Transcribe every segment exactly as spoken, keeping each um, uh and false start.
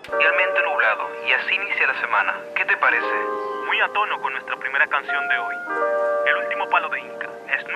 y ambiente nublado, y así inicia la semana. ¿Qué te parece? Muy a tono con nuestra primera canción de hoy. El último palo de Inca,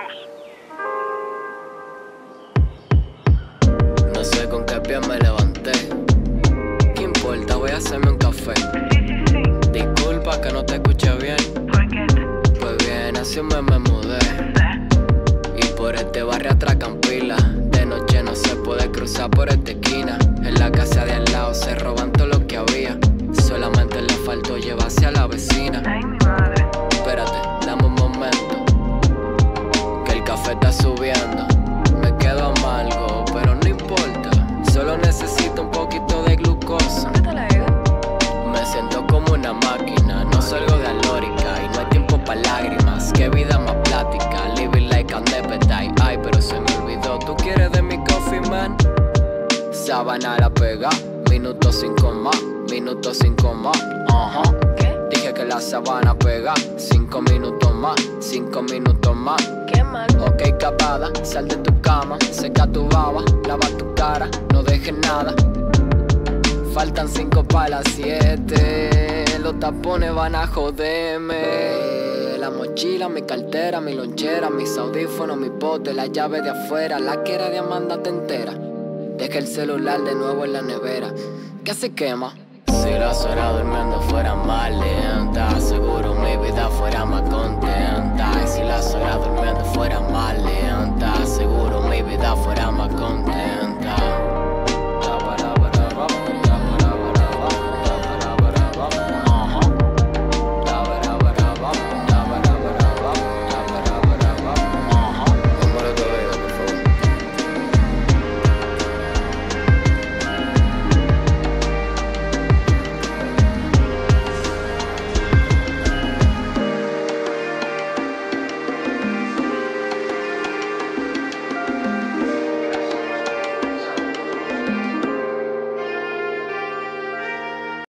Snooze. No sé con qué pie me levanté. ¿Qué importa? Voy a hacerme un café. Disculpa que no te escuché bien. Pues bien, así me, me mudé. Y por este barrio atracan pila. De noche no se puede cruzar por esta esquina. En la casa de al lado se roban todo lo que había. Solamente le faltó llevarse a la vecina. Espérate, dame un momento, que el café está subiendo. Me quedo amargo, pero no importa. Solo necesito un poquito de glucosa. Me siento como una máquina, no salgo de alórica y no hay tiempo para lágrimas. Qué vida más plática, living like an appetite. Ay, pero se me olvidó, ¿tú quieres de mi coffee, man? Sábana la pega, minuto cinco más, minuto cinco más, ajá. ¿Qué? Dije que la sábana pega, cinco minutos más, cinco minutos más. Qué mal. Ok, capada, sal de tu cama, seca tu baba, lava tu cara, no dejes nada. Faltan cinco para las siete, los tapones van a joderme. La mochila, mi cartera, mi lonchera, mis audífonos, mi pote, la llave de afuera, la que era de Amanda te entera. Deja el celular de nuevo en la nevera, que se quema. Si las horas durmiendo fueran más lentas, seguro mi vida fuera más contenta. Y si las horas durmiendo fueran más lentas, seguro mi vida fuera más contenta.